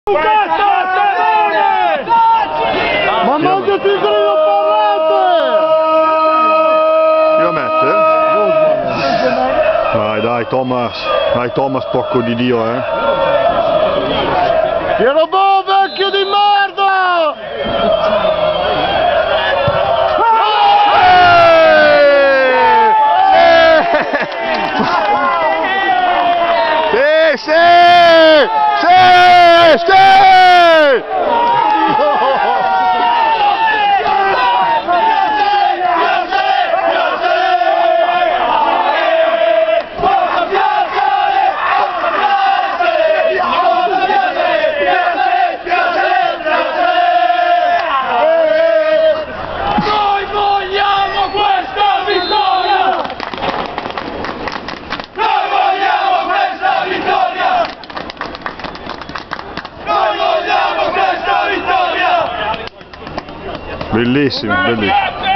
Ma mangia titoli non parlate! Chi lo mette? Dai Thomas, porco di Dio, Che robot vecchio di merda! Sì! Bellissimo, bellissimo.